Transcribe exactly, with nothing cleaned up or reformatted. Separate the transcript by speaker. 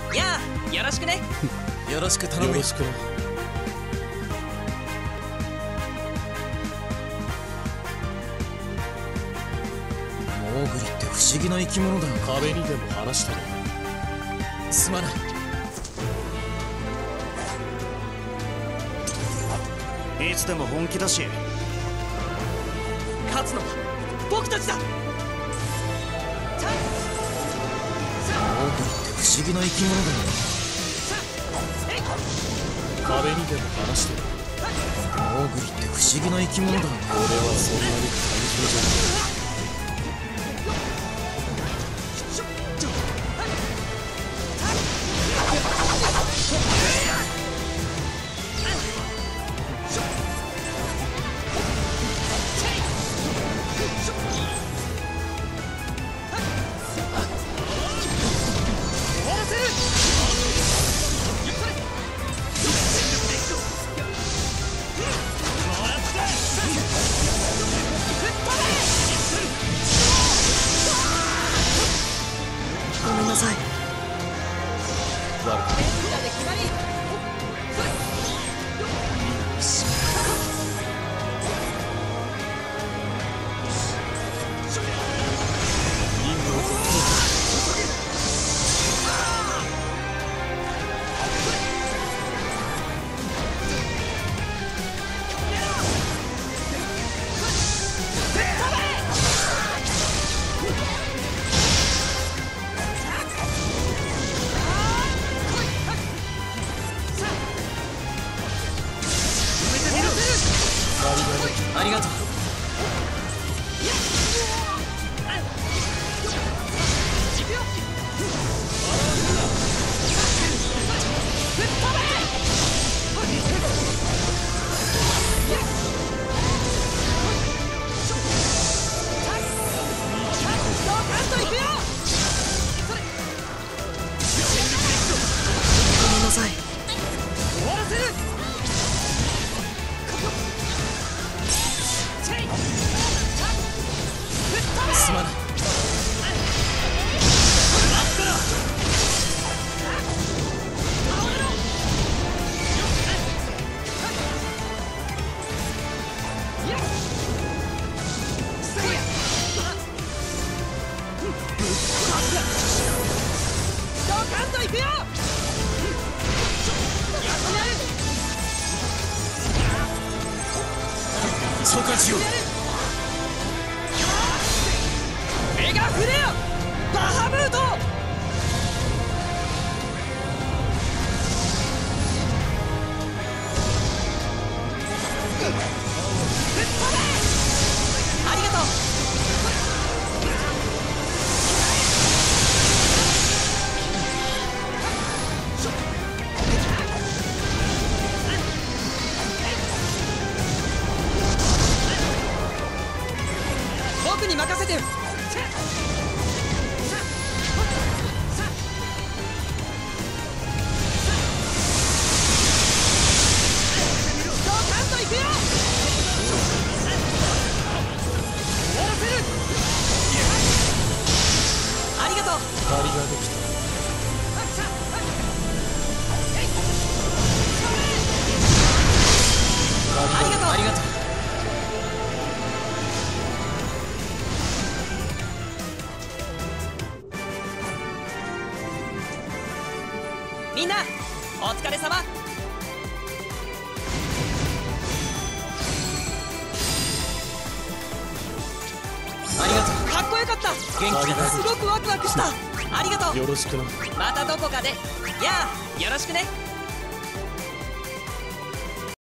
Speaker 1: やあ、よろしくね。
Speaker 2: よろしく頼むよ。
Speaker 3: よろしくな。
Speaker 2: モーグリって不思議な生き物だよ。
Speaker 3: 壁にでも話したの。
Speaker 2: すまない。
Speaker 4: いつでも本気だし、
Speaker 1: 勝つのは僕たちだ。
Speaker 2: モーグリって不思議な生き物だよ。
Speaker 3: 壁にでも話してる。
Speaker 2: モーグリって不思議な生き物だよ。
Speaker 3: 俺はそんなに単純じゃない。
Speaker 2: ごめんなさい。
Speaker 3: 悪かった。
Speaker 2: ありがとう。ごめんなさい。すまない。そうかしよう。
Speaker 1: 目が触れよ、バハムート。ありがとう。僕に任せてよ。ありがとう。
Speaker 3: 借りができた。
Speaker 1: ありがとう。
Speaker 2: ありがとう。
Speaker 1: みんなお疲れ様。
Speaker 2: ありがとう。
Speaker 1: かっこよかった。
Speaker 2: 元気だな。
Speaker 1: すごくワクワクした。ありがとう。
Speaker 3: よろしくな。
Speaker 1: またどこかで。やあ、よろしくね。